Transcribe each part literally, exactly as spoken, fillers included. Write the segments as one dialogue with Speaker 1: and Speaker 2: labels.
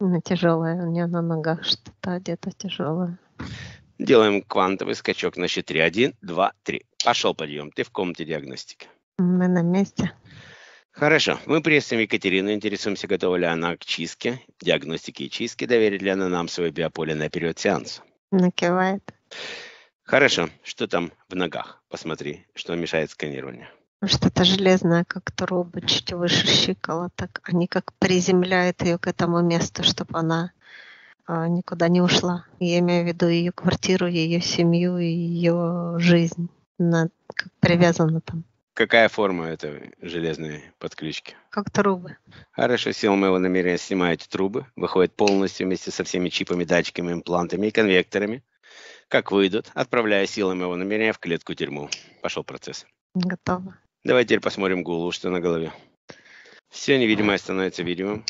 Speaker 1: Она тяжелая, у нее на ногах что-то одето тяжелое.
Speaker 2: Делаем квантовый скачок на счет три. Один, два, три. Пошел подъем. Ты в комнате диагностики.
Speaker 1: Мы на месте.
Speaker 2: Хорошо. Мы приветствуем Екатерину. Интересуемся, готова ли она к чистке, диагностике и чистке. Доверит ли она нам свое биополе на период сеанса?
Speaker 1: Накивает.
Speaker 2: Хорошо. Что там в ногах? Посмотри, что мешает сканированию.
Speaker 1: Что-то железное, как трубы, чуть выше щиколоток. Они как приземляют ее к этому месту, чтобы она а, никуда не ушла. Я имею в виду ее квартиру, ее семью и ее жизнь. Она как привязана там.
Speaker 2: Какая форма этой железной подключки?
Speaker 1: Как трубы.
Speaker 2: Хорошо, сила моего намерения снимаете трубы, выходит полностью вместе со всеми чипами, датчиками, имплантами и конвекторами. Как выйдут, отправляя силой моего намерения в клетку-тюрьму. Пошел процесс.
Speaker 1: Готово.
Speaker 2: Давай теперь посмотрим голову, что на голове. Все невидимое становится видимым.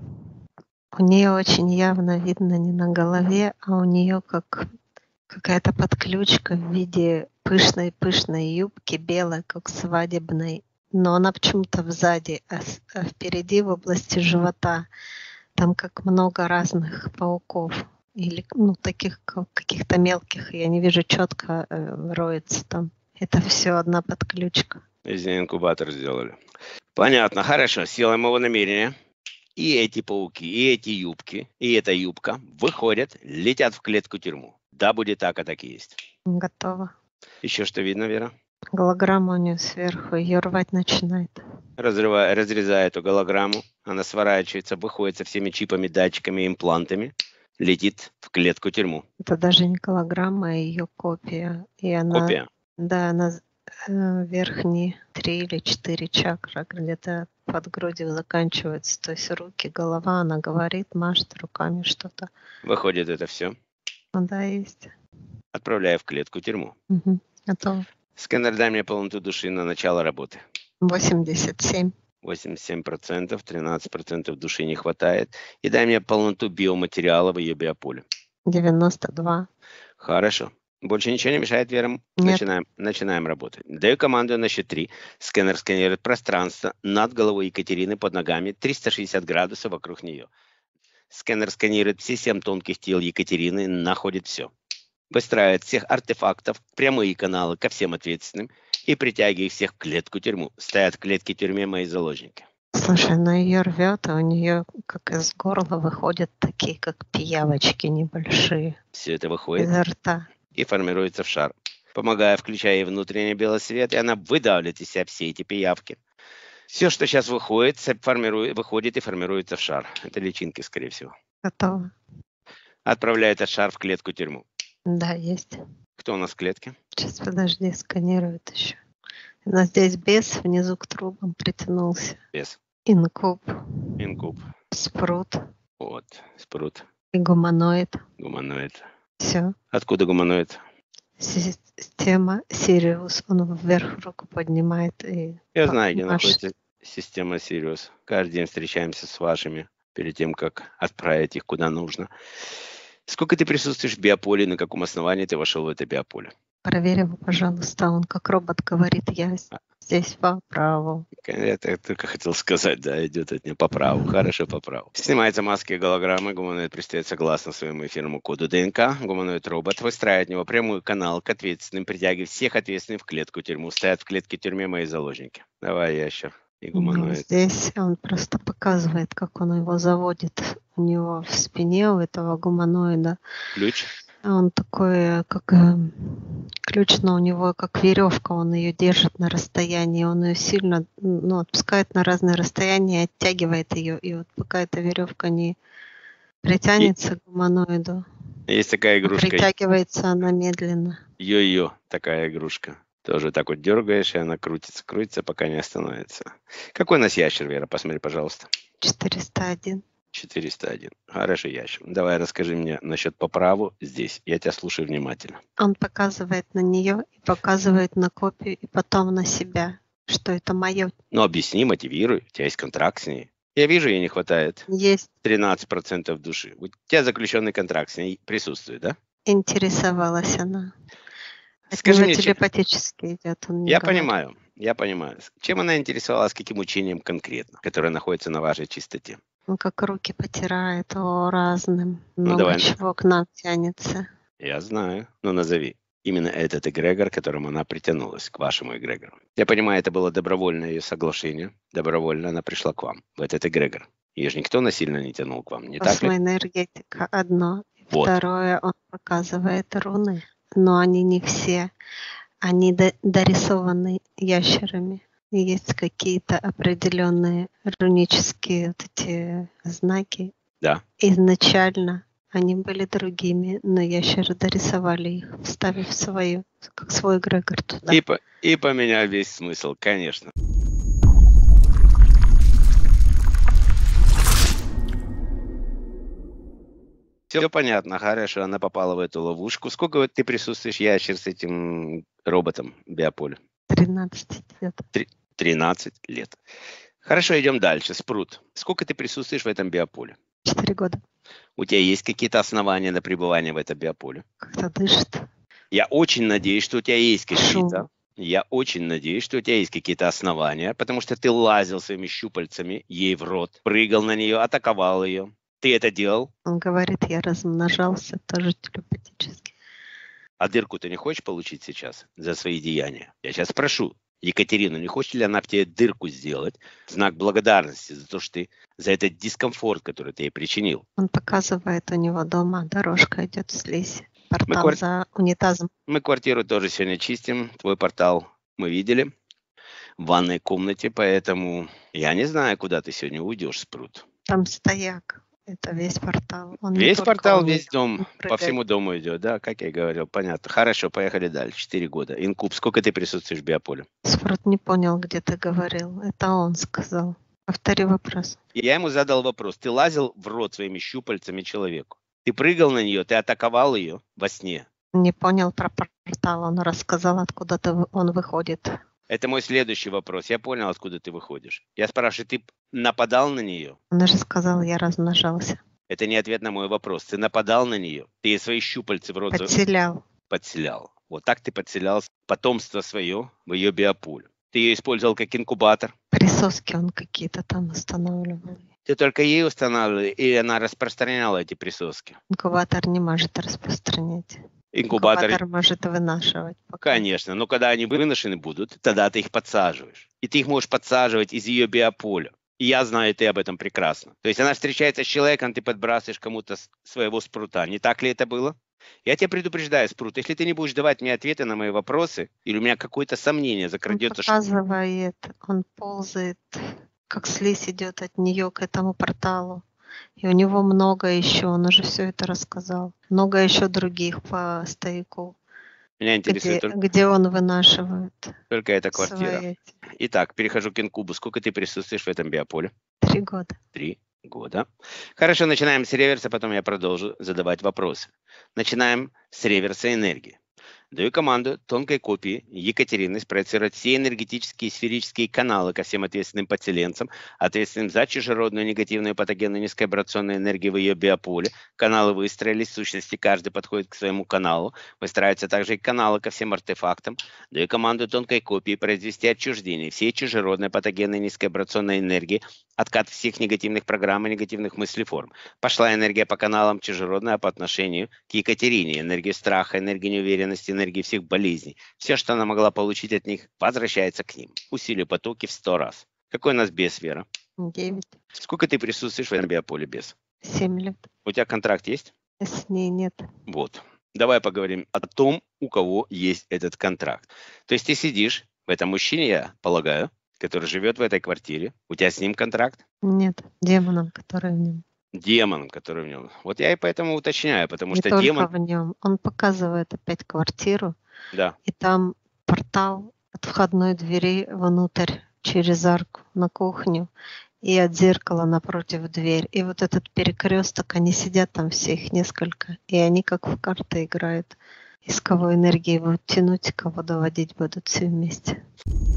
Speaker 1: У нее очень явно видно не на голове, а у нее как какая-то подключка в виде пышной-пышной юбки, белой, как свадебной. Но она почему-то сзади, а, с- а впереди в области живота. Там как много разных пауков. Или ну, таких как каких-то мелких. Я не вижу четко, э, роется там. Это все одна подключка.
Speaker 2: Из нее инкубатор сделали. Понятно, хорошо. Силой моего намерения. И эти пауки, и эти юбки, и эта юбка выходят, летят в клетку-тюрьму. Да, будет так, а так и есть.
Speaker 1: Готово.
Speaker 2: Еще что видно, Вера?
Speaker 1: Голограмма у нее сверху, ее рвать начинает.
Speaker 2: Разрывая, разрезая эту голограмму, она сворачивается, выходит со всеми чипами, датчиками, имплантами, летит в клетку-тюрьму.
Speaker 1: Это даже не голограмма, а ее копия. И она,
Speaker 2: Копия.
Speaker 1: да, она э, верхние три или четыре чакры где-то под грудью заканчивается. То есть руки, голова, она говорит, машет руками что-то.
Speaker 2: Выходит это все.
Speaker 1: Ну да, есть.
Speaker 2: Отправляя в клетку-тюрьму.
Speaker 1: Угу. Готово.
Speaker 2: Сканер, дай мне полноту души на начало работы.
Speaker 1: восемьдесят семь.
Speaker 2: восемьдесят семь процентов, тринадцать процентов души не хватает. И дай мне полноту биоматериала в ее биополе.
Speaker 1: девяносто два.
Speaker 2: Хорошо. Больше ничего не мешает, Вера?
Speaker 1: Нет.
Speaker 2: Начинаем, начинаем работать. Даю команду на счет три. Сканер сканирует пространство над головой Екатерины, под ногами, триста шестьдесят градусов вокруг нее. Сканер сканирует все семь тонких тел Екатерины, находит все. Выстраивает всех артефактов, прямые каналы ко всем ответственным и притягивает всех в клетку-тюрьму. Стоят в клетке-тюрьме мои заложники.
Speaker 1: Слушай, она ее рвет, а у нее как из горла выходят такие, как пиявочки небольшие.
Speaker 2: Все это выходит
Speaker 1: Изо рта.
Speaker 2: и формируется в шар. Помогая, включая ей внутренний белый свет, и она выдавливает из себя все эти пиявки. Все, что сейчас выходит, формирует, выходит и формируется в шар. Это личинки, скорее всего.
Speaker 1: Готово.
Speaker 2: Отправляет этот шар в клетку-тюрьму.
Speaker 1: Да, есть.
Speaker 2: Кто у нас в клетке?
Speaker 1: Сейчас, подожди, сканирует еще. У нас здесь бес внизу к трубам притянулся.
Speaker 2: Бес.
Speaker 1: Инкуб,
Speaker 2: Инкуб.
Speaker 1: спрут
Speaker 2: Вот. Спрут.
Speaker 1: и гуманоид.
Speaker 2: Гуманоид.
Speaker 1: Все.
Speaker 2: Откуда гуманоид?
Speaker 1: Система Сириус. Он вверх руку поднимает и
Speaker 2: Я знаю, где
Speaker 1: машет.
Speaker 2: находится система Сириус. Каждый день встречаемся с вашими перед тем, как отправить их куда нужно. Сколько ты присутствуешь в биополе, на каком основании ты вошел в это биополе?
Speaker 1: Проверь его, пожалуйста. Он как робот говорит, я здесь по праву.
Speaker 2: Я только хотел сказать, да, идет от меня по праву. Хорошо, по праву. Снимается маски и голограммы. Гуманоид предстоит согласно своему эфирному коду ДНК. Гуманоид робот выстраивает от него прямой канал к ответственным, притягивает всех ответственных в клетку-тюрьму. Стоят в клетке-тюрьме мои заложники. Давай, ящер. И
Speaker 1: Ну,
Speaker 2: гуманоид.
Speaker 1: здесь он просто показывает, как он его заводит. У него в спине, у этого гуманоида.
Speaker 2: Ключ.
Speaker 1: Он такой, как э, ключ, но у него как веревка, он ее держит на расстоянии, он ее сильно, ну, отпускает на разные расстояния, оттягивает ее, и вот пока эта веревка не притянется к гуманоиду,
Speaker 2: Есть такая игрушка.
Speaker 1: притягивается она медленно.
Speaker 2: Йо-йо, такая игрушка. Тоже так вот дергаешь, и она крутится, крутится, пока не остановится. Какой у нас ящер, Вера? Посмотри, пожалуйста.
Speaker 1: четыреста один.
Speaker 2: четыреста один. Хороший ящер. Давай расскажи мне насчет по праву здесь. Я тебя слушаю внимательно.
Speaker 1: Он показывает на нее, и показывает на копию, и потом на себя, что это мое.
Speaker 2: Ну, объясни, мотивируй. У тебя есть контракт с ней. Я вижу, ей не хватает
Speaker 1: Есть.
Speaker 2: тринадцать процентов души. У тебя заключенный контракт с ней присутствует, да?
Speaker 1: Интересовалась она. От
Speaker 2: Скажи
Speaker 1: него
Speaker 2: мне, че-
Speaker 1: телепатически идет, он не
Speaker 2: я
Speaker 1: говорит.
Speaker 2: понимаю. Я понимаю. Чем она интересовалась, каким учением конкретно, которое находится на вашей чистоте?
Speaker 1: Он как руки потирает о разным.
Speaker 2: Ну,
Speaker 1: Много
Speaker 2: давай.
Speaker 1: чего к нам тянется.
Speaker 2: Я знаю. Ну, назови. Именно этот эгрегор, к которому она притянулась, к вашему эгрегору. Я понимаю, это было добровольное ее соглашение. Добровольно она пришла к вам, в этот эгрегор. Ее же никто насильно не тянул к вам, не так ли?
Speaker 1: Космоэнергетика одно.
Speaker 2: Вот.
Speaker 1: Второе, он показывает руны. Но они не все. Они до- дорисованы ящерами. И есть какие-то определенные рунические вот эти знаки.
Speaker 2: Да.
Speaker 1: Изначально они были другими, но ящеры дорисовали их, вставив свою, как свой эгрегор туда.
Speaker 2: И, по- и поменял весь смысл, конечно. Все понятно, хорошо, она попала в эту ловушку. Сколько вот ты присутствуешь, ящер, с этим роботом биополя?
Speaker 1: тринадцать лет.
Speaker 2: тринадцать лет. Хорошо, идем дальше. Спрут. Сколько ты присутствуешь в этом биополе?
Speaker 1: четыре года.
Speaker 2: У тебя есть какие-то основания на пребывание в этом биополе?
Speaker 1: Как-то дышит.
Speaker 2: Я очень надеюсь, что у тебя есть какие-то...
Speaker 1: Шум.
Speaker 2: Я очень надеюсь, что у тебя есть какие-то основания, потому что ты лазил своими щупальцами ей в рот, прыгал на нее, атаковал ее. Ты это делал?
Speaker 1: Он говорит, я размножался тоже телепатически.
Speaker 2: А дырку ты не хочешь получить сейчас за свои деяния? Я сейчас спрошу Екатерину, не хочет ли она в тебе дырку сделать в знак благодарности за то, что ты, за этот дискомфорт, который ты ей причинил?
Speaker 1: Он показывает, у него дома дорожка идет в слизи. Портал
Speaker 2: квар-
Speaker 1: за унитазом.
Speaker 2: Мы квартиру тоже сегодня чистим, твой портал мы видели в ванной комнате, поэтому я не знаю, куда ты сегодня уйдешь, Спрут.
Speaker 1: Там стояк. Это весь портал. Он не
Speaker 2: Весь
Speaker 1: только
Speaker 2: портал,
Speaker 1: он
Speaker 2: весь
Speaker 1: идет,
Speaker 2: дом,
Speaker 1: он
Speaker 2: по
Speaker 1: прыгает.
Speaker 2: всему дому идет, да, как я и говорил, понятно. Хорошо, поехали дальше, четыре года. Инкуб, сколько ты присутствуешь в биополе?
Speaker 1: Спрут не понял, где ты говорил. Это он сказал. Повтори вопрос.
Speaker 2: И я ему задал вопрос. Ты лазил в рот своими щупальцами человеку? Ты прыгал на нее, ты атаковал ее во сне?
Speaker 1: Не понял про портал. Он рассказал, откуда ты, он выходит.
Speaker 2: Это мой следующий вопрос. Я понял, откуда ты выходишь. Я спрашиваю, ты нападал на нее?
Speaker 1: Он же сказал, я размножался.
Speaker 2: Это не ответ на мой вопрос. Ты нападал на нее? Ты ей свои щупальцы в рот за-
Speaker 1: Подселял.
Speaker 2: подселял. Вот так ты подселял потомство свое в ее биополе. Ты ее использовал как инкубатор.
Speaker 1: Присоски он какие-то там устанавливал.
Speaker 2: Ты только ей устанавливал, и она распространяла эти присоски.
Speaker 1: Инкубатор не может распространять.
Speaker 2: Инкубатор,
Speaker 1: Инкубатор может вынашивать. Пока.
Speaker 2: конечно, но когда они выношены будут, тогда ты их подсаживаешь. И ты их можешь подсаживать из ее биополя. И я знаю, ты об этом прекрасно. То есть она встречается с человеком, ты подбрасываешь кому-то с- своего спрута. Не так ли это было? Я тебя предупреждаю, Спрут, если ты не будешь давать мне ответы на мои вопросы, или у меня какое-то сомнение
Speaker 1: Он
Speaker 2: закрадется, что...
Speaker 1: показывает, он ползает, как слизь идет от нее к этому порталу. И у него много еще, он уже все это рассказал. Много еще других по стояку,
Speaker 2: Меня интересует
Speaker 1: где,
Speaker 2: только,
Speaker 1: где он вынашивает
Speaker 2: только эта квартира.
Speaker 1: свои
Speaker 2: Итак, перехожу к инкубу. Сколько ты присутствуешь в этом биополе?
Speaker 1: три года.
Speaker 2: Три года. Хорошо, начинаем с реверса, потом я продолжу задавать вопросы. Начинаем с реверса энергии. Даю команду тонкой копии Екатерины спроецировать все энергетические сферические каналы ко всем ответственным подселенцам, ответственным за чужеродную негативную патогенную низковибрационную энергию в ее биополе. Каналы выстроились, в сущности каждый подходит к своему каналу. Выстраиваются также и каналы ко всем артефактам. Даю команду тонкой копии произвести отчуждение всей чужеродной патогенной низковибрационной энергии, откат всех негативных программ и негативных мыслеформ. Пошла энергия по каналам чужеродная по отношению к Екатерине. Энергия страха, энергия неуверенности, энергии всех болезней. Все, что она могла получить от них, возвращается к ним. Усилию потоки в сто раз. Какой у нас бес, Вера?
Speaker 1: Девять,
Speaker 2: Сколько ты присутствуешь в этом биополе, бес?
Speaker 1: семь лет.
Speaker 2: У тебя контракт есть?
Speaker 1: С ней нет.
Speaker 2: Вот. Давай поговорим о том, у кого есть этот контракт. То есть ты сидишь в этом мужчине, я полагаю, который живет в этой квартире. У тебя с ним контракт?
Speaker 1: Нет, демоном, который в нем.
Speaker 2: Демоном, который в нем. Вот я и поэтому уточняю, потому
Speaker 1: Не
Speaker 2: что
Speaker 1: только
Speaker 2: демон...
Speaker 1: в нем. Он показывает опять квартиру,
Speaker 2: Да.
Speaker 1: и там портал от входной двери внутрь через арку на кухню и от зеркала напротив дверь. И вот этот перекресток, они сидят там все, их несколько, и они как в карты играют. Из кого энергии будут тянуть, кого доводить будут все вместе.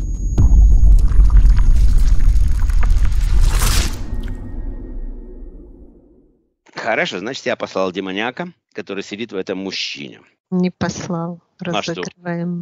Speaker 2: Хорошо, значит, я послал демоняка, который сидит в этом мужчине.
Speaker 1: Не послал,
Speaker 2: А что?
Speaker 1: разыгрываем мы.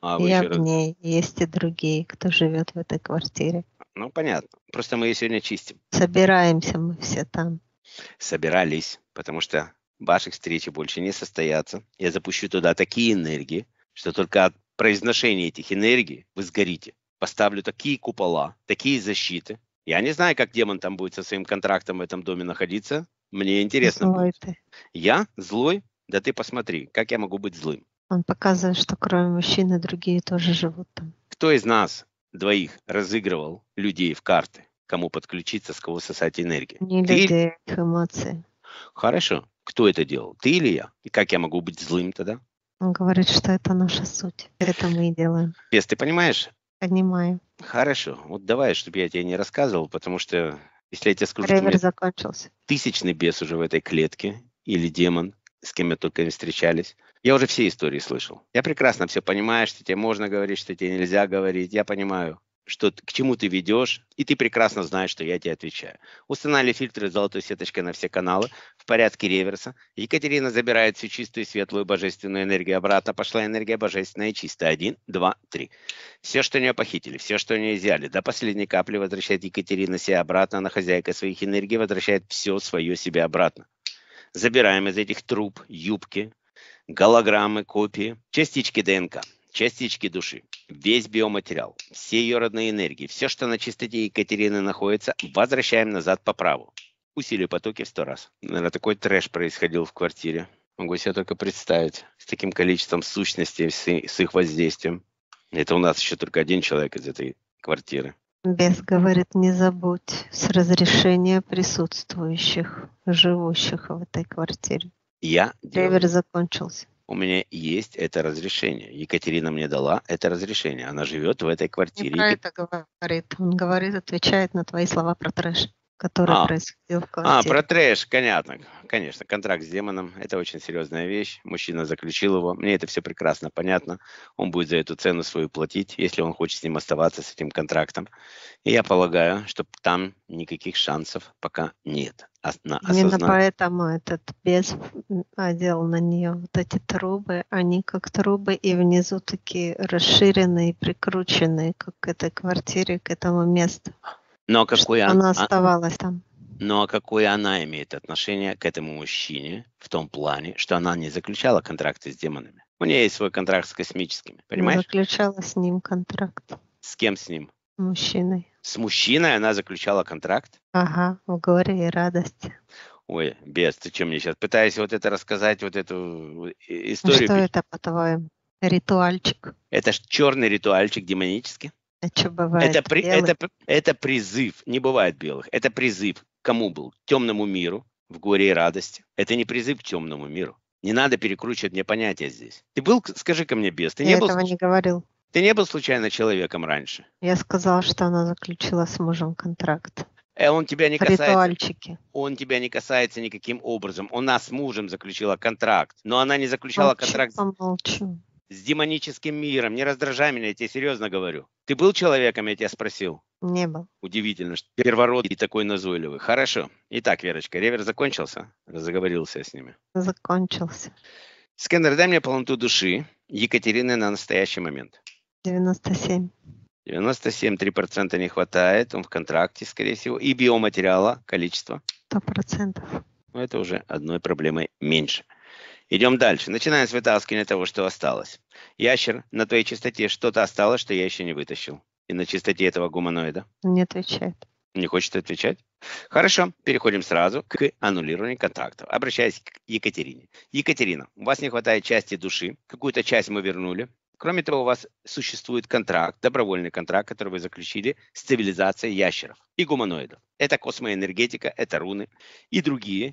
Speaker 2: А вы
Speaker 1: Я
Speaker 2: еще
Speaker 1: в
Speaker 2: раз...
Speaker 1: ней, есть и другие, кто живет в этой квартире.
Speaker 2: Ну, понятно. Просто мы ее сегодня чистим.
Speaker 1: Собираемся мы все там.
Speaker 2: Собирались, потому что ваших встречи больше не состоятся. Я запущу туда такие энергии, что только от произношения этих энергий вы сгорите. Поставлю такие купола, такие защиты. Я не знаю, как демон там будет со своим контрактом в этом доме находиться. Мне интересно
Speaker 1: Злой
Speaker 2: будет.
Speaker 1: ты.
Speaker 2: Я злой? Да ты посмотри, как я могу быть злым.
Speaker 1: Он показывает, что кроме мужчины другие тоже живут там.
Speaker 2: Кто из нас двоих разыгрывал людей в карты? Кому подключиться, с кого сосать энергию?
Speaker 1: Не
Speaker 2: Ты?
Speaker 1: людей, их эмоции.
Speaker 2: Хорошо. Кто это делал? Ты или я? И как я могу быть злым тогда?
Speaker 1: Он говорит, что это наша суть. Это мы и делаем.
Speaker 2: Бес, ты понимаешь?
Speaker 1: Понимаю.
Speaker 2: Хорошо. Вот давай, чтобы я тебе не рассказывал, потому что если я тебе скажу, что у
Speaker 1: Ревер
Speaker 2: меня
Speaker 1: закончился.
Speaker 2: тысячный бес уже в этой клетке, или демон, с кем мы только не встречались, я уже все истории слышал. Я прекрасно все понимаю, что тебе можно говорить, что тебе нельзя говорить. Я понимаю, что к чему ты ведешь, и ты прекрасно знаешь, что я тебе отвечаю. Установили фильтры с золотой сеточкой на все каналы в порядке реверса. Екатерина забирает всю чистую, светлую, божественную энергию обратно. Пошла энергия божественная и чистая. Один, два, три. Все, что у нее похитили, все, что у нее изъяли, до последней капли возвращает Екатерина себе обратно. Она хозяйка своих энергий, возвращает все свое себе обратно. Забираем из этих труб, юбки, голограммы, копии, частички ДНК, частички души, весь биоматериал, все ее родные энергии, все, что на чистоте Екатерины находится, возвращаем назад по праву. Усилию потоки в сто раз. Наверное, такой трэш происходил в квартире. Могу себе только представить. С таким количеством сущностей, с с их воздействием. Это у нас еще только один человек из этой квартиры.
Speaker 1: Бес говорит, не забудь с разрешения присутствующих, живущих в этой квартире.
Speaker 2: Я делаю.
Speaker 1: Ревер закончился.
Speaker 2: У меня есть это разрешение. Екатерина мне дала это разрешение. Она живет в этой
Speaker 1: Не
Speaker 2: квартире.
Speaker 1: про
Speaker 2: Ека-
Speaker 1: это говорит. Он говорит, отвечает на твои слова про трэш, который
Speaker 2: А,
Speaker 1: происходил в
Speaker 2: А,
Speaker 1: квартире.
Speaker 2: про трэш, понятно. Конечно, контракт с демоном – это очень серьезная вещь. Мужчина заключил его. Мне это все прекрасно понятно. Он будет за эту цену свою платить, если он хочет с ним оставаться, с этим контрактом. И я полагаю, что там никаких шансов пока нет. Ос- на
Speaker 1: Именно
Speaker 2: осозна-
Speaker 1: поэтому этот бес одел на нее вот эти трубы. Они как трубы и внизу такие расширенные, прикрученные, как к этой квартире, к этому месту.
Speaker 2: Но какой
Speaker 1: Чтобы
Speaker 2: он-
Speaker 1: она
Speaker 2: а-
Speaker 1: оставалась там.
Speaker 2: Но а какое она имеет отношение к этому мужчине в том плане, что она не заключала контракты с демонами? У нее есть свой контракт с космическими,
Speaker 1: Она
Speaker 2: понимаешь?
Speaker 1: заключала с ним контракт.
Speaker 2: С кем с ним?
Speaker 1: Мужчиной.
Speaker 2: С мужчиной она заключала контракт?
Speaker 1: Ага, в горе и радости.
Speaker 2: Ой, бес, ты что мне сейчас пытаешься вот это рассказать, вот эту и-
Speaker 1: Ну
Speaker 2: историю?
Speaker 1: что
Speaker 2: пи-
Speaker 1: это, по-твоему? Ритуальчик?
Speaker 2: Это ж черный ритуальчик демонический.
Speaker 1: А что бывает?
Speaker 2: Это, при-
Speaker 1: белый?
Speaker 2: это, п- это призыв, не бывает белых, это призыв к кому был? К темному миру, в горе и радости. Это не призыв к темному миру. Не надо перекручивать мне понятия здесь. Ты был, к- скажи-ка мне, бес, ты
Speaker 1: Я
Speaker 2: не, был,
Speaker 1: этого
Speaker 2: случ-
Speaker 1: не говорил.
Speaker 2: ты не был случайно человеком раньше?
Speaker 1: Я сказала, что она заключила с мужем контракт.
Speaker 2: Э, он тебя не
Speaker 1: В
Speaker 2: касается,
Speaker 1: ритуальчике.
Speaker 2: он тебя не касается никаким образом. У нас с мужем заключила контракт, но она не заключала
Speaker 1: Молчу,
Speaker 2: контракт с-
Speaker 1: помолчу.
Speaker 2: с демоническим миром. Не раздражай меня, я тебе серьезно говорю. Ты был человеком, я тебя спросил?
Speaker 1: Не был.
Speaker 2: Удивительно, что первородный и такой назойливый. Хорошо. Итак, Верочка, ревер закончился? Заговорился с ними.
Speaker 1: Закончился.
Speaker 2: Скэнер, дай мне полноту души Екатерины на настоящий момент.
Speaker 1: девяносто семь.
Speaker 2: девяносто семь, три процента не хватает, он в контракте, скорее всего. И биоматериала, количество.
Speaker 1: Сто процентов.
Speaker 2: Но это уже одной проблемой меньше. Идем дальше. Начинаем с вытаскивания того, что осталось. Ящер, на твоей чистоте что-то осталось, что я еще не вытащил. И на чистоте этого гуманоида.
Speaker 1: Не отвечает.
Speaker 2: Не хочет отвечать? Хорошо, переходим сразу к аннулированию контрактов. Обращаясь к Екатерине. Екатерина, у вас не хватает части души. Какую-то часть мы вернули. Кроме того, у вас существует контракт, добровольный контракт, который вы заключили с цивилизацией ящеров и гуманоидов. Это космоэнергетика, это руны и другие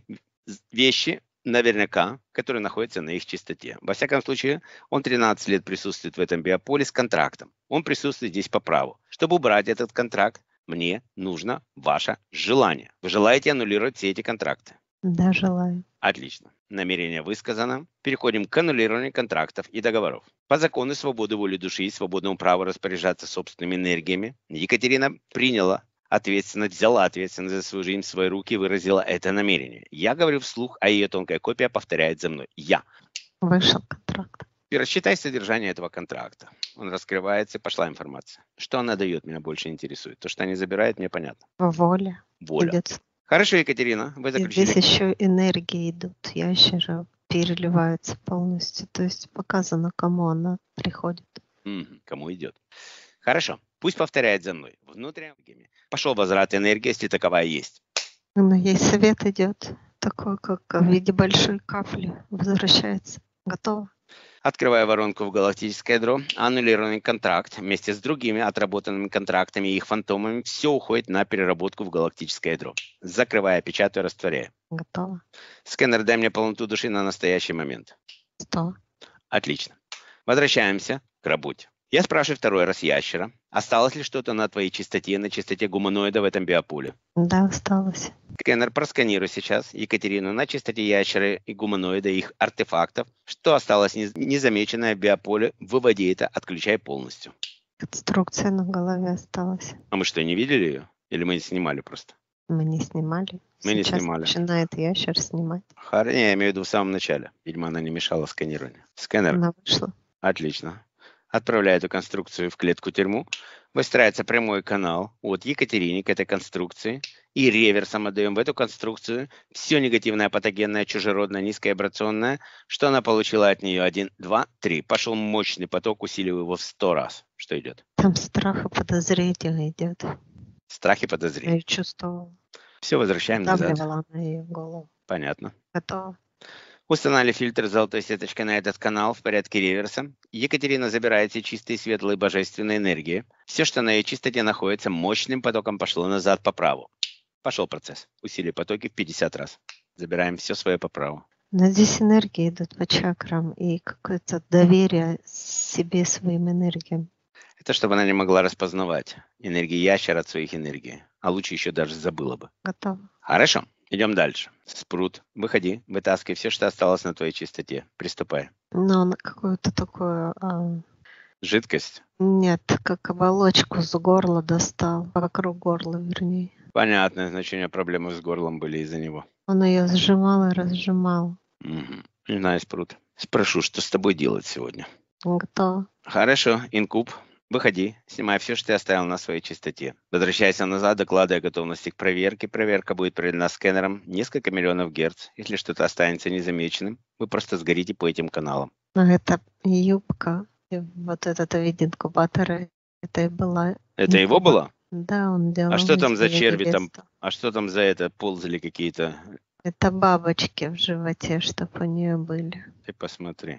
Speaker 2: вещи, наверняка, которые находятся на их чистоте. Во всяком случае, он тринадцать лет присутствует в этом биополе с контрактом. Он присутствует здесь по праву. Чтобы убрать этот контракт, мне нужно ваше желание. Вы желаете аннулировать все эти контракты?
Speaker 1: Да, желаю.
Speaker 2: Отлично. Намерение высказано. Переходим к аннулированию контрактов и договоров. По закону свободы воли души и свободному праву распоряжаться собственными энергиями, Екатерина приняла ответственность, взяла ответственность за свою жизнь в свои руки и выразила это намерение. Я говорю вслух, а ее тонкая копия повторяет за мной. Я.
Speaker 1: Вышел контракт.
Speaker 2: Рассчитай содержание этого контракта. Он раскрывается, пошла информация. Что она дает, меня больше интересует. То, что они забирают, мне понятно.
Speaker 1: Воля.
Speaker 2: Воля.
Speaker 1: Идет.
Speaker 2: Хорошо, Екатерина, вы
Speaker 1: И
Speaker 2: заключили.
Speaker 1: здесь еще энергии идут, ящера переливаются полностью. То есть показано, кому она приходит.
Speaker 2: Мгм, кому идет. Хорошо, пусть повторяет за мной. Внутренне пошел возврат энергии, если таковая есть.
Speaker 1: Но ей свет идет, такой, как в виде большой капли, возвращается. Готово.
Speaker 2: Открывая воронку в галактическое ядро, аннулированный контракт вместе с другими отработанными контрактами и их фантомами, все уходит на переработку в галактическое ядро. Закрывая, печатаю, растворяю.
Speaker 1: Готово.
Speaker 2: Сканер, дай мне полноту души на настоящий момент.
Speaker 1: Сто.
Speaker 2: Отлично. Возвращаемся к работе. Я спрашиваю второй раз ящера. Осталось ли что-то на твоей чистоте, на чистоте гуманоида в этом биополе?
Speaker 1: Да, осталось.
Speaker 2: Сканер, просканируй сейчас Екатерину на чистоте ящера и гуманоида, их артефактов. Что осталось незамеченное в биополе, выводи это, отключай полностью.
Speaker 1: Конструкция на голове осталась.
Speaker 2: А мы что, не видели ее? Или мы не снимали просто?
Speaker 1: Мы не снимали.
Speaker 2: Мы не
Speaker 1: Сейчас
Speaker 2: снимали.
Speaker 1: начинает ящер снимать.
Speaker 2: Хар... Не, я имею в виду в самом начале. Видимо, она не мешала сканированию. Сканер.
Speaker 1: Она вышла.
Speaker 2: Отлично. Отправляю эту конструкцию в клетку-тюрьму. Выстраивается прямой канал от Екатерине к этой конструкции. И реверсом отдаем в эту конструкцию все негативное, патогенное, чужеродное, низковибрационное, что она получила от нее. Один, два, три. Пошел мощный поток, усиливаю его в сто раз. Что идет?
Speaker 1: Там страх и подозрение идет.
Speaker 2: Страх и
Speaker 1: Я
Speaker 2: подозрение.
Speaker 1: ее чувствовала.
Speaker 2: Все, возвращаем назад.
Speaker 1: Давливала на ее голову.
Speaker 2: Понятно.
Speaker 1: Готово.
Speaker 2: Устанавливали фильтр с золотой сеточкой на этот канал в порядке реверса. Екатерина забирает все чистые, светлые, божественные энергии. Все, что на ее чистоте находится, мощным потоком пошло назад по праву. Пошел процесс. Усилие потоки в пятьдесят раз. Забираем все свое по праву.
Speaker 1: Но здесь энергии идут по чакрам и какое-то доверие себе, своим энергиям.
Speaker 2: Это чтобы она не могла распознавать энергии ящера от своих энергий. А лучше еще даже забыла бы.
Speaker 1: Готово.
Speaker 2: Хорошо. Идем дальше. Спрут, выходи, вытаскивай все, что осталось на твоей чистоте. Приступай.
Speaker 1: Но он какую-то такую... А...
Speaker 2: Жидкость?
Speaker 1: Нет, как оболочку с горла достал. Вокруг горла, вернее.
Speaker 2: Понятно, значит, у него проблемы с горлом были из-за него.
Speaker 1: Он ее сжимал и разжимал.
Speaker 2: Угу. Не знаю, Спрут. Спрошу, что с тобой делать сегодня?
Speaker 1: Готово.
Speaker 2: Хорошо, инкуб. Выходи, снимай все, что ты оставил на своей чистоте. Возвращайся назад, докладывая готовности к проверке. Проверка будет проведена сканером несколько миллионов герц. Если что-то останется незамеченным, вы просто сгорите по этим каналам.
Speaker 1: Но это юбка, и вот этот вид инкубатора, это и была...
Speaker 2: Это его было?
Speaker 1: Да, он делал.
Speaker 2: А что там за черви там?
Speaker 1: невесту.
Speaker 2: А что там за это? Ползали какие-то?
Speaker 1: Это бабочки в животе, чтобы у нее были.
Speaker 2: Ты посмотри.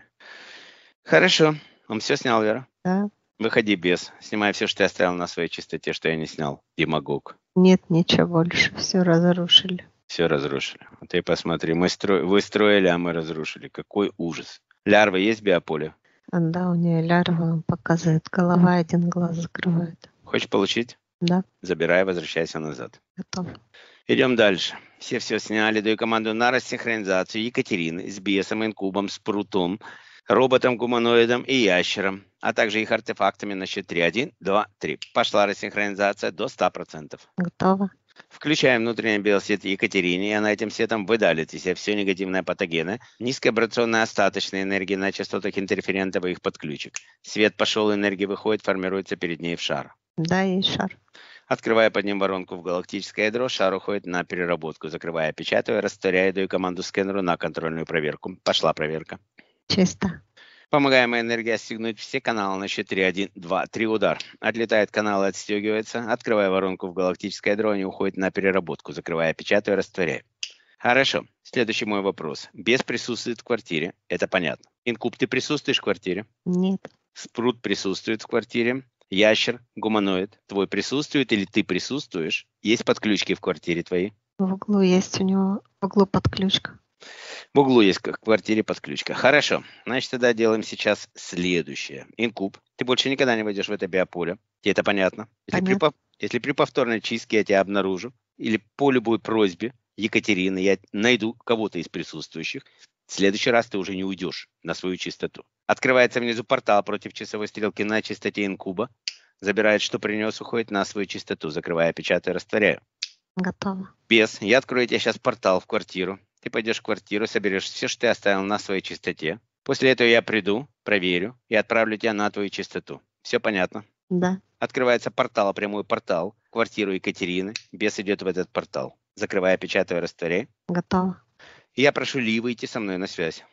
Speaker 2: Хорошо. Он все снял, Вера?
Speaker 1: Да?
Speaker 2: Выходи без. Снимай все, что ты оставил на своей чистоте, что я не снял. Демагог.
Speaker 1: Нет ничего больше, все разрушили.
Speaker 2: Все разрушили. Ты посмотри, мы стро... вы строили, а мы разрушили. Какой ужас. Лярва есть в биополе?
Speaker 1: А да, у нее лярва показывает, голова один глаз закрывает.
Speaker 2: Хочешь получить?
Speaker 1: Да,
Speaker 2: Забирай, возвращайся назад.
Speaker 1: готов.
Speaker 2: Идем дальше. Все все сняли. Даю команду на рассинхронизацию Екатерины с бесом, инкубом, спрутом, роботом, гуманоидом и ящером, а также их артефактами на счет три. Один, два, три. Пошла рассинхронизация до ста процентов.
Speaker 1: Готово.
Speaker 2: Включаем внутренний биосвет Екатерине, и она этим светом выдалит из себя все негативные патогены, низковибрационные остаточные энергии на частотах интерферентов и их подключек. Свет пошел, энергия выходит, формируется перед ней в шар.
Speaker 1: Да, есть шар.
Speaker 2: Открывая под ним воронку в галактическое ядро, шар уходит на переработку. Закрывая, печатаю, растворяю, даю команду сканеру на контрольную проверку. Пошла проверка.
Speaker 1: Чисто.
Speaker 2: Помогаемая энергия отстегнуть все каналы на счет три. Один, два, три. Удар. Отлетает канал и отстегивается. Открывая воронку в галактическое ядро, они уходят на переработку. Закрывая, печатаю, растворяю. Хорошо. Следующий мой вопрос. Бес присутствует в квартире. Это понятно. Инкуб, ты присутствуешь в квартире?
Speaker 1: Нет.
Speaker 2: Спрут присутствует в квартире. Ящер, гуманоид, твой присутствует или ты присутствуешь? Есть подключки в квартире твоей?
Speaker 1: В углу есть у него, в углу подключка.
Speaker 2: В углу есть в квартире подключка. Хорошо. Значит, тогда делаем сейчас следующее. Инкуб, ты больше никогда не войдешь в это биополе. Тебе это понятно? Если,
Speaker 1: Понятно.
Speaker 2: При, пов- если при повторной чистке я тебя обнаружу, или по любой просьбе Екатерины я найду кого-то из присутствующих, в следующий раз ты уже не уйдешь на свою чистоту. Открывается внизу портал против часовой стрелки на чистоте инкуба. Забирает, что принес, уходит на свою чистоту. Закрывая, печатаю, растворяю.
Speaker 1: Готово.
Speaker 2: Без. Я открою тебе сейчас портал в квартиру. Ты пойдешь в квартиру, соберешь все, что ты оставил на своей чистоте. После этого я приду, проверю и отправлю тебя на твою чистоту. Все понятно?
Speaker 1: Да.
Speaker 2: Открывается портал, прямой портал, в квартиру Екатерины. Бес идет в этот портал. Закрывая, печатаю, растворяй.
Speaker 1: Готово.
Speaker 2: И я прошу Ли выйти со мной на связь.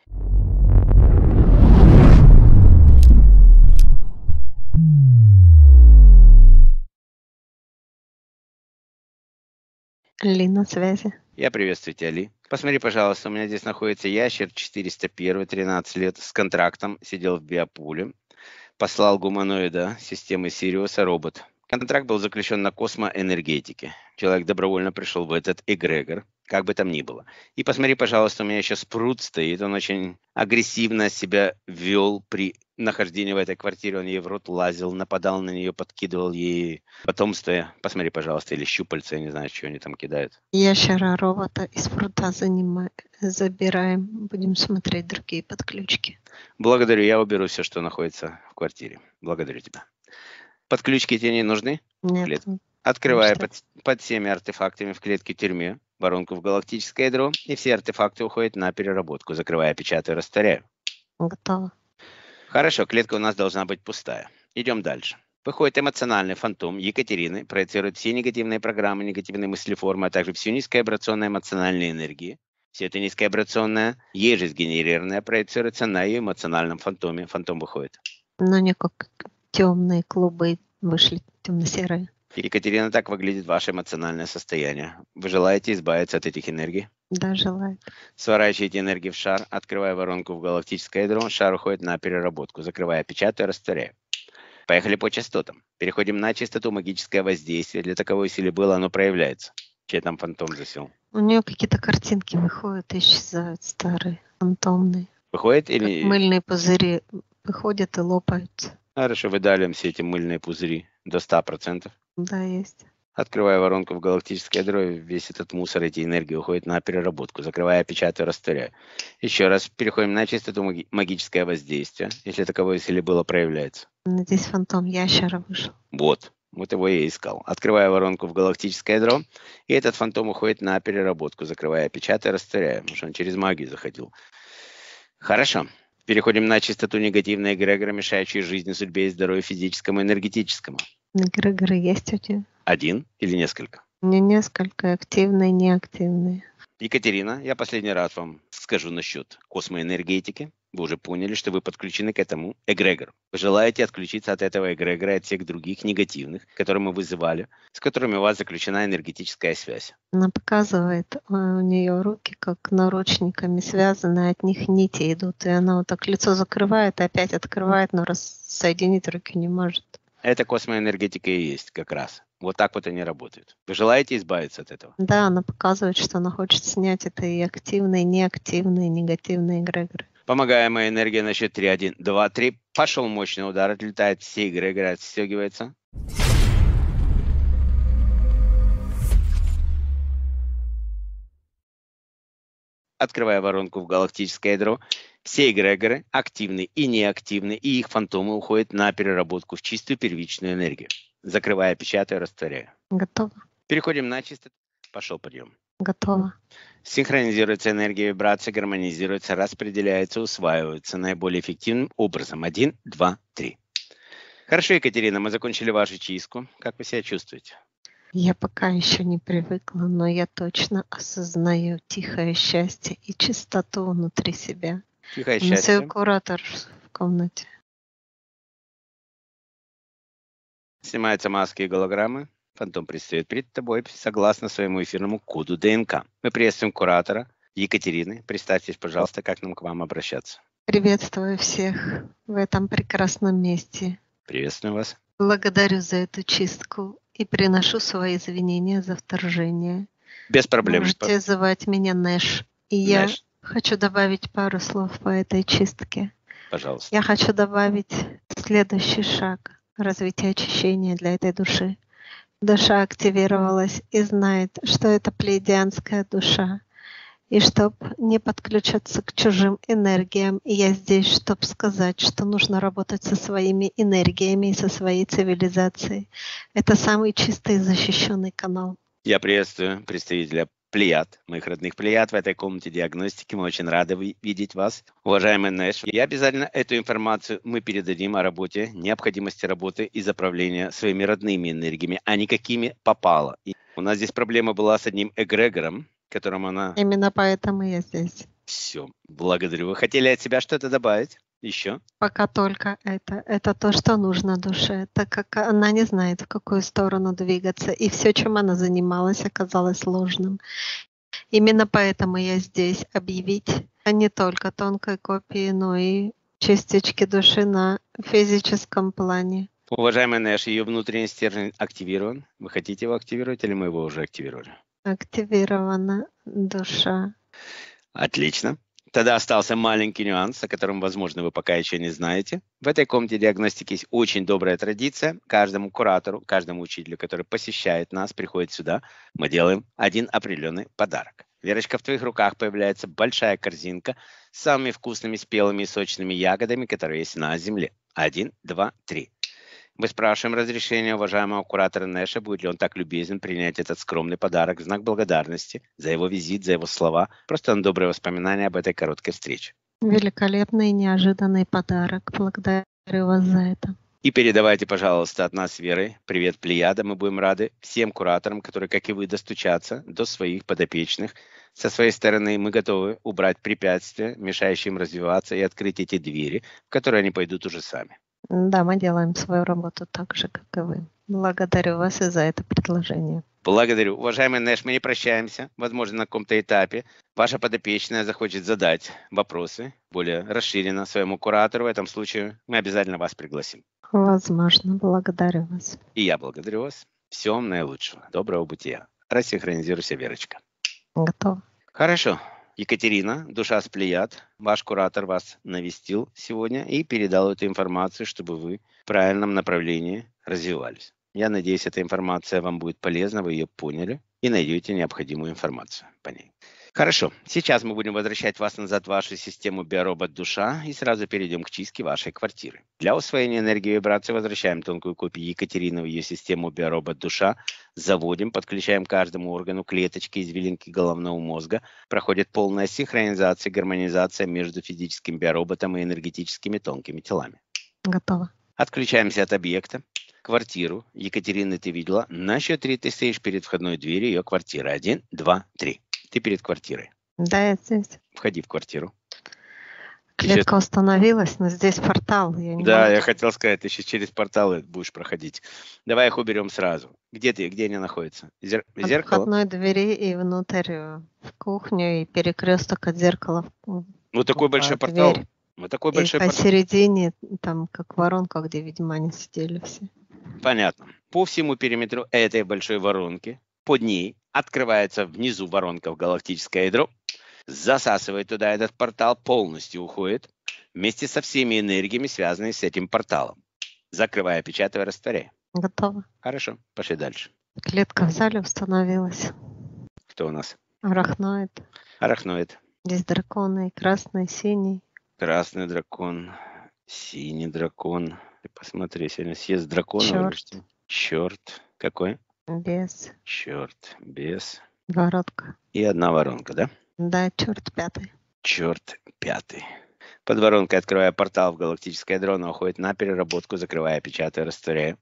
Speaker 1: Ли на связи.
Speaker 2: Я приветствую тебя, Ли. Посмотри, пожалуйста, у меня здесь находится ящер четыреста один, тринадцать лет, с контрактом, сидел в биополе, послал гуманоида системы Сириуса робот. Контракт был заключен на космоэнергетике. Человек добровольно пришел в этот эгрегор, как бы там ни было. И посмотри, пожалуйста, у меня еще спрут стоит, он очень агрессивно себя вел при нахождении в этой квартире, он ей в рот лазил, нападал на нее, подкидывал ей потомство. Посмотри, пожалуйста, или щупальца, я не знаю, что они там кидают.
Speaker 1: Ящера робота из прута занимаем, забираем, будем смотреть другие подключки.
Speaker 2: Благодарю, я уберу все, что находится в квартире. Благодарю тебя. Подключки тебе не нужны?
Speaker 1: Нет.
Speaker 2: Клет... Открывая под, под всеми артефактами в клетке тюрьме воронку в галактическое ядро, и все артефакты уходят на переработку. Закрывая, печатаю, растворяю.
Speaker 1: Готово.
Speaker 2: Хорошо, клетка у нас должна быть пустая. Идем дальше. Выходит эмоциональный фантом Екатерины, проецирует все негативные программы, негативные мыслеформы, а также всю низкообрационную эмоциональную энергию. Все это низкообрационное, ей же сгенерированное, проецируется на ее эмоциональном фантоме. Фантом выходит.
Speaker 1: Но не как темные клубы вышли, темно-серые.
Speaker 2: Екатерина, так выглядит ваше эмоциональное состояние. Вы желаете избавиться от этих энергий?
Speaker 1: Да, желаю.
Speaker 2: Сворачивайте энергии в шар, открывая воронку в галактическое ядро, шар уходит на переработку, закрывая, печатаю, растворяю. Поехали по частотам. Переходим на частоту магическое воздействие. Для таковой силы было, оно проявляется. Чей там фантом засел?
Speaker 1: У нее какие-то картинки выходят и исчезают, старые, фантомные.
Speaker 2: Выходит
Speaker 1: Как
Speaker 2: или...
Speaker 1: мыльные пузыри выходят и лопаются.
Speaker 2: Хорошо, выдалим все эти мыльные пузыри до ста процентов.
Speaker 1: Да, есть.
Speaker 2: Открывая воронку в галактическое ядро, весь этот мусор, эти энергии уходят на переработку. Закрывая, печатаю, растворяю. Еще раз переходим на частоту маги- магическое воздействие. Если таковое силе было, проявляется.
Speaker 1: Здесь фантом ящера вышел.
Speaker 2: Вот. Вот его я искал. Открывая воронку в галактическое ядро, и этот фантом уходит на переработку. Закрывая, печатаю, растворяю. Потому что он через магию заходил. Хорошо. Переходим на частоту негативной эгрегора, мешающей жизни, судьбе и здоровью физическому и энергетическому.
Speaker 1: Эгрегоры есть у тебя?
Speaker 2: Один или несколько?
Speaker 1: У меня несколько, активные, неактивные.
Speaker 2: Екатерина, я последний раз вам скажу насчет космоэнергетики. Вы уже поняли, что вы подключены к этому эгрегору. Вы желаете отключиться от этого эгрегора и от всех других негативных, которые мы вызывали, с которыми у вас заключена энергетическая связь.
Speaker 1: Она показывает, у нее руки как наручниками связаны, от них нити идут. И она вот так лицо закрывает, опять открывает, но рассоединить руки не может.
Speaker 2: Это космоэнергетика и есть как раз. Вот так вот они работают. Вы желаете избавиться от этого?
Speaker 1: Да, она показывает, что она хочет снять это и активные, и неактивные, негативные эгрегоры.
Speaker 2: Помогаемая энергия на счет три. Один, два, три. Пошел мощный удар, отлетает все эгрегоры, отстегивается. Открывая воронку в галактическое ядро, все эгрегоры, активные и неактивные, и их фантомы уходят на переработку в чистую первичную энергию. Закрывая, печатаю, растворяю.
Speaker 1: Готово.
Speaker 2: Переходим на чистоту. Пошел подъем.
Speaker 1: Готово.
Speaker 2: Синхронизируется энергия, вибрация, гармонизируется, распределяется, усваивается наиболее эффективным образом. Один, два, три. Хорошо, Екатерина, мы закончили вашу чистку. Как вы себя чувствуете?
Speaker 1: Я пока еще не привыкла, но я точно осознаю тихое счастье и чистоту внутри себя.
Speaker 2: Тихое
Speaker 1: У нас
Speaker 2: счастье.
Speaker 1: куратор в комнате.
Speaker 2: Снимаются маски и голограммы. Фантом предстает перед тобой согласно своему эфирному коду ДНК. Мы приветствуем куратора Екатерины. Представьтесь, пожалуйста, как нам к вам обращаться.
Speaker 1: Приветствую всех в этом прекрасном месте.
Speaker 2: Приветствуем вас.
Speaker 1: Благодарю за эту чистку и приношу свои извинения за вторжение.
Speaker 2: Без проблем.
Speaker 1: Можете звать меня Нэш. И я
Speaker 2: Нэш.
Speaker 1: хочу добавить пару слов по этой чистке.
Speaker 2: Пожалуйста.
Speaker 1: Я хочу добавить следующий шаг развития очищения для этой души. Душа активировалась и знает, что это плейдианская душа. И чтоб не подключаться к чужим энергиям, я здесь, чтобы сказать, что нужно работать со своими энергиями и со своей цивилизацией. Это самый чистый и защищенный канал.
Speaker 2: Я приветствую представителя Плеяд, моих родных Плеяд в этой комнате диагностики. Мы очень рады видеть вас, уважаемый Нэш. И обязательно эту информацию мы передадим о работе, необходимости работы и заправления своими родными энергиями, а не какими попало. И у нас здесь проблема была с одним эгрегором, которым она...
Speaker 1: Именно поэтому я здесь.
Speaker 2: Все, благодарю. Вы хотели от себя что-то добавить? Еще?
Speaker 1: Пока только это. Это то, что нужно душе, так как она не знает, в какую сторону двигаться. И все, чем она занималась, оказалось ложным. Именно поэтому я здесь объявить не только тонкой копии, но и частички души на физическом плане.
Speaker 2: Уважаемый Нэш, ее внутренний стержень активирован. Вы хотите его активировать или мы его уже активировали?
Speaker 1: Активирована душа.
Speaker 2: Отлично. Тогда остался маленький нюанс, о котором, возможно, вы пока еще не знаете. В этой комнате диагностики есть очень добрая традиция. Каждому куратору, каждому учителю, который посещает нас, приходит сюда, мы делаем один определенный подарок. Верочка, в твоих руках появляется большая корзинка с самыми вкусными, спелыми и сочными ягодами, которые есть на земле. Один, два, три. Мы спрашиваем разрешения уважаемого куратора Нэша, будет ли он так любезен принять этот скромный подарок в знак благодарности за его визит, за его слова, просто на добрые воспоминания об этой короткой встрече.
Speaker 1: Великолепный и неожиданный подарок. Благодарю вас за это.
Speaker 2: И передавайте, пожалуйста, от нас с Верой привет Плеяда. Мы будем рады всем кураторам, которые, как и вы, достучатся до своих подопечных. Со своей стороны мы готовы убрать препятствия, мешающие им развиваться, и открыть эти двери, в которые они пойдут уже сами.
Speaker 1: Да, мы делаем свою работу так же, как и вы. Благодарю вас и за это предложение.
Speaker 2: Благодарю. Уважаемый Нэш, мы не прощаемся. Возможно, на каком-то этапе ваша подопечная захочет задать вопросы более расширенно своему куратору. В этом случае мы обязательно вас пригласим.
Speaker 1: Возможно. Благодарю вас.
Speaker 2: И я благодарю вас. Всего вам наилучшего. Доброго бытия. Рассинхронизируйся, Верочка.
Speaker 1: Готово.
Speaker 2: Хорошо. Екатерина, душа с Плеяд, ваш куратор вас навестил сегодня и передал эту информацию, чтобы вы в правильном направлении развивались. Я надеюсь, эта информация вам будет полезна, вы ее поняли и найдете необходимую информацию по ней. Хорошо, сейчас мы будем возвращать вас назад в вашу систему биоробот душа и сразу перейдем к чистке вашей квартиры. Для усвоения энергии и вибрации возвращаем тонкую копию Екатерины в ее систему биоробот душа, заводим, подключаем каждому органу клеточки, извилинки головного мозга, проходит полная синхронизация, гармонизация между физическим биороботом и энергетическими тонкими телами.
Speaker 1: Готово.
Speaker 2: Отключаемся от объекта. Квартиру Екатерины ты видела. На счет три ты стоишь перед входной дверью ее квартиры. Один, два, три. Ты перед квартирой.
Speaker 1: Да, я здесь.
Speaker 2: Входи в квартиру.
Speaker 1: Клетка
Speaker 2: Еще...
Speaker 1: установилась, но здесь портал. Я не
Speaker 2: да,
Speaker 1: могу...
Speaker 2: я хотел сказать, ты еще через порталы будешь проходить. Давай их уберем сразу. Где ты? Где они находятся? Зер...
Speaker 1: От
Speaker 2: Зеркало?
Speaker 1: входной двери и внутрь в кухню, и перекресток от зеркала.
Speaker 2: Вот такой большой портал.
Speaker 1: Дверь.
Speaker 2: Вот такой
Speaker 1: и
Speaker 2: большой портал.
Speaker 1: посередине, там как воронка, где, видимо, они сидели все.
Speaker 2: Понятно. По всему периметру этой большой воронки, под ней открывается внизу воронка в галактическое ядро, засасывает туда этот портал, полностью уходит, вместе со всеми энергиями, связанными с этим порталом. Закрывая, печатая, растворяя.
Speaker 1: Готово.
Speaker 2: Хорошо, пошли дальше.
Speaker 1: Клетка в зале установилась.
Speaker 2: Кто у нас?
Speaker 1: Арахноид.
Speaker 2: Арахноид.
Speaker 1: Здесь драконы, красный, синий.
Speaker 2: Красный дракон, синий дракон. Ты посмотри, сегодня съезд дракона.
Speaker 1: Черт.
Speaker 2: Черт. Какой?
Speaker 1: Без.
Speaker 2: Черт, без.
Speaker 1: Воротка.
Speaker 2: И одна воронка, да?
Speaker 1: Да, черт пятый.
Speaker 2: Черт пятый. Под воронкой, открывая портал в галактическое ядро, она уходит на переработку, закрывая, печатая, растворяя.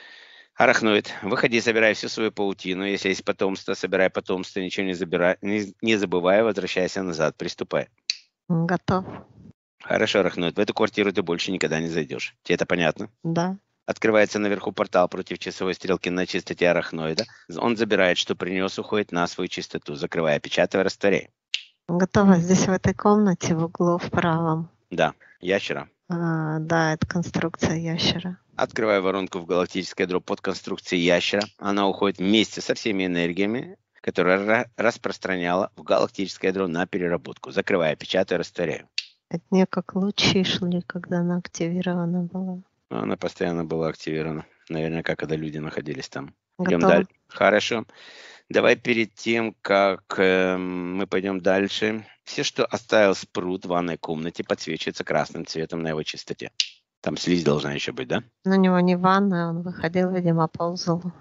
Speaker 2: Арахноид, выходи, собирай всю свою паутину. Если есть потомство, собирай потомство, ничего не забирай, не, не забывай, возвращайся назад, приступай.
Speaker 1: Готов.
Speaker 2: Хорошо, Арахноид, в эту квартиру ты больше никогда не зайдешь. Тебе это понятно?
Speaker 1: Да.
Speaker 2: Открывается наверху портал против часовой стрелки на чистоте арахноида. Он забирает, что принес, уходит на свою чистоту, закрывая, печатая, растворяя.
Speaker 1: Готово. Здесь в этой комнате в углу в правом.
Speaker 2: Да, ящера.
Speaker 1: А, да, это конструкция ящера.
Speaker 2: Открывая воронку в галактическое ядро под конструкцией ящера, она уходит вместе со всеми энергиями, которые распространяла в галактическое ядро на переработку, закрывая, печатая, растворяя.
Speaker 1: От нее как лучи шли, когда она активирована была.
Speaker 2: Она постоянно была активирована. Наверняка, когда люди находились там. Идем
Speaker 1: Готово.
Speaker 2: дальше. Хорошо. Давай перед тем, как э, мы пойдем дальше, все, что оставил спрут в ванной комнате, подсвечивается красным цветом на его чистоте. Там слизь должна еще быть, да?
Speaker 1: У него не ванная, он выходил, видимо, ползал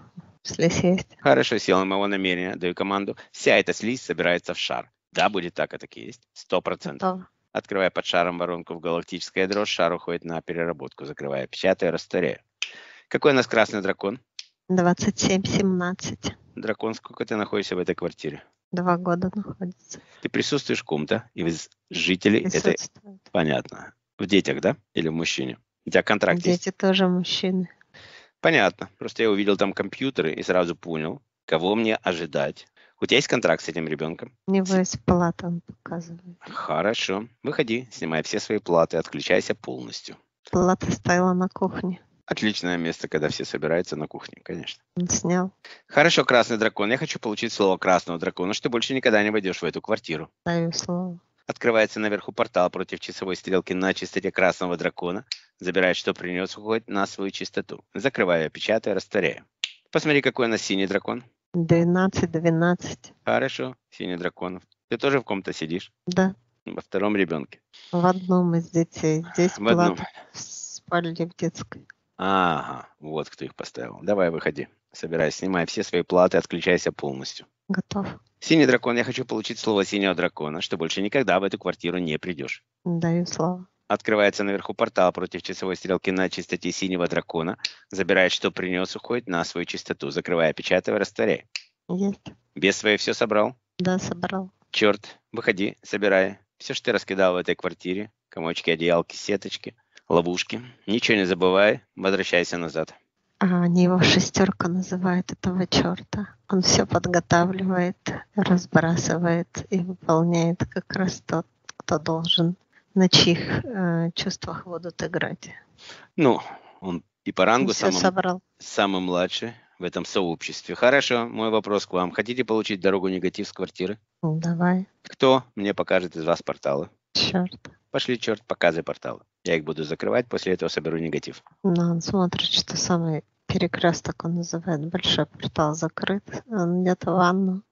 Speaker 1: Слизь есть.
Speaker 2: Хорошо, силой моего намерения даю команду. Вся эта слизь собирается в шар. Да, будет так, и так и есть. Сто процентов.
Speaker 1: Готово.
Speaker 2: Открывая под шаром воронку в галактическое ядро, шар уходит на переработку. Закрывая, печатаю, растворяю. Какой у нас красный дракон?
Speaker 1: двадцать семь семнадцать.
Speaker 2: Дракон, сколько ты находишься в этой квартире?
Speaker 1: Два года находится.
Speaker 2: Ты присутствуешь в ком-то, и из жителей это
Speaker 1: Присутствует.
Speaker 2: понятно. В детях, да? Или в мужчине? У тебя контракт есть?
Speaker 1: Дети тоже мужчины.
Speaker 2: Понятно. Просто я увидел там компьютеры и сразу понял, кого мне ожидать. У тебя есть контракт с этим ребенком?
Speaker 1: У него есть плата, он показывает.
Speaker 2: Хорошо. Выходи, снимай все свои платы, отключайся полностью.
Speaker 1: Плата стояла на кухне.
Speaker 2: Отличное место, когда все собираются на кухне, конечно.
Speaker 1: Он снял.
Speaker 2: Хорошо, красный дракон. Я хочу получить слово красного дракона, что ты больше никогда не войдешь в эту квартиру.
Speaker 1: Даю слово.
Speaker 2: Открывается наверху портал против часовой стрелки на частоте красного дракона. Забирает, что принес, уходит на свою чистоту. Закрываю, печатаю, растворяю. Посмотри, какой у нас синий дракон.
Speaker 1: двенадцать двенадцать.
Speaker 2: Хорошо, синий дракон. Ты тоже в ком-то сидишь?
Speaker 1: Да.
Speaker 2: Во втором ребенке.
Speaker 1: В одном из детей. Здесь
Speaker 2: В одном.
Speaker 1: плата в спальне в детской.
Speaker 2: Ага, вот кто их поставил. Давай, выходи. Собирай, снимай все свои платы, отключайся полностью.
Speaker 1: Готов.
Speaker 2: Синий дракон, я хочу получить слово синего дракона, что больше никогда в эту квартиру не придешь.
Speaker 1: Даю слово.
Speaker 2: Открывается наверху портал против часовой стрелки на чистоте синего дракона. Забирает, что принес, уходит на свою чистоту. Закрывая, печатая, растворяй.
Speaker 1: Есть.
Speaker 2: Без своей все собрал?
Speaker 1: Да, собрал.
Speaker 2: Черт, выходи, собирай. Все, что ты раскидал в этой квартире. Комочки, одеялки, сеточки, ловушки. Ничего не забывай, возвращайся назад.
Speaker 1: А они его шестерка называют, этого черта. Он все подготавливает, разбрасывает и выполняет как раз тот, кто должен, на чьих э, чувствах будут играть.
Speaker 2: Ну, он и по рангу
Speaker 1: Все
Speaker 2: самым,
Speaker 1: собрал.
Speaker 2: самый младший в этом сообществе. Хорошо, мой вопрос к вам. Хотите получить дорогу негатив с квартиры?
Speaker 1: Ну, давай,
Speaker 2: Кто мне покажет из вас порталы?
Speaker 1: черт.
Speaker 2: Пошли, черт, показывай порталы. Я их буду закрывать, после этого соберу негатив.
Speaker 1: Но он смотрит, что самый перекресток, он называет, большой портал закрыт. Он идет в ванну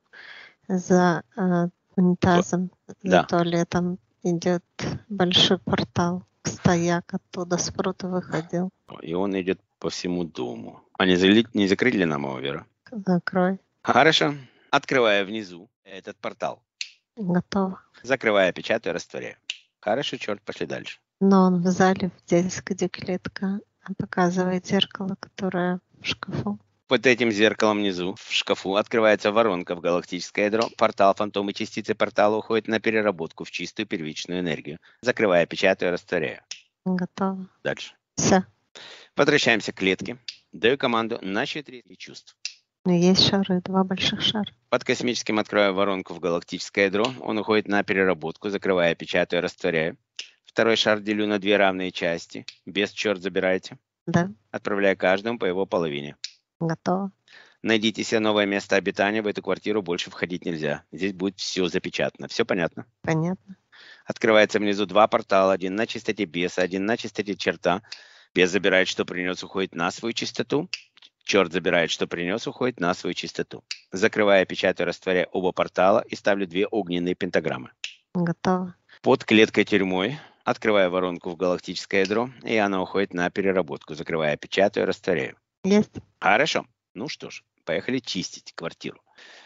Speaker 1: за э, унитазом,
Speaker 2: Да.
Speaker 1: за туалетом идет большой портал. Стояк оттуда с прута выходил.
Speaker 2: И он идет по всему дому. А не, зали... не закрыть ли нам его, Вера?
Speaker 1: Закрой.
Speaker 2: Хорошо. Открывая внизу этот портал.
Speaker 1: Готово.
Speaker 2: Закрывая, печатаю, растворяю. Хорошо, черт, пошли дальше.
Speaker 1: Но он в зале, здесь, где клетка, показывает зеркало, которое в шкафу.
Speaker 2: Под этим зеркалом внизу, в шкафу, открывается воронка в галактическое ядро. Портал, фантомы, частицы портала уходят на переработку в чистую первичную энергию. Закрывая, печатаю, растворяю.
Speaker 1: Готово.
Speaker 2: Дальше.
Speaker 1: Все.
Speaker 2: Возвращаемся к клетке. Даю команду на четыре чувств.
Speaker 1: Есть шары, два больших шара.
Speaker 2: Под космическим открываю воронку в галактическое ядро. Он уходит на переработку. Закрывая, печатаю, растворяю. Второй шар делю на две равные части. Без черт забирайте.
Speaker 1: Да.
Speaker 2: Отправляя каждому по его половине.
Speaker 1: Готово.
Speaker 2: Найдите себе новое место обитания. В эту квартиру больше входить нельзя. Здесь будет все запечатано. Все понятно?
Speaker 1: Понятно.
Speaker 2: Открывается внизу два портала. Один на чистоте беса, один на чистоте черта. Бес забирает, что принес, уходит на свою чистоту. Черт забирает, что принес, уходит на свою чистоту. Закрывая, печатаю, растворяя оба портала и ставлю две огненные пентаграммы.
Speaker 1: Готово.
Speaker 2: Под клеткой тюрьмой открываю воронку в галактическое ядро, и она уходит на переработку. Закрывая, печатаю, растворяю.
Speaker 1: Есть.
Speaker 2: Хорошо. Ну что ж, поехали чистить квартиру.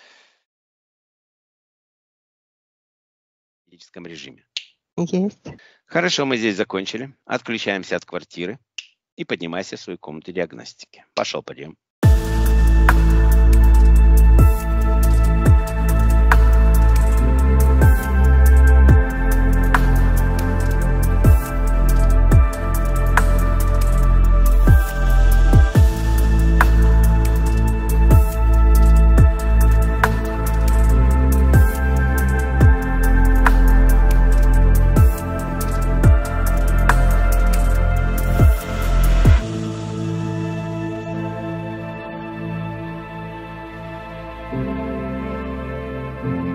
Speaker 2: В физическом режиме.
Speaker 1: Есть.
Speaker 2: Хорошо, мы здесь закончили. Отключаемся от квартиры и поднимайся в свою комнату диагностики. Пошел, пойдем. Thank you.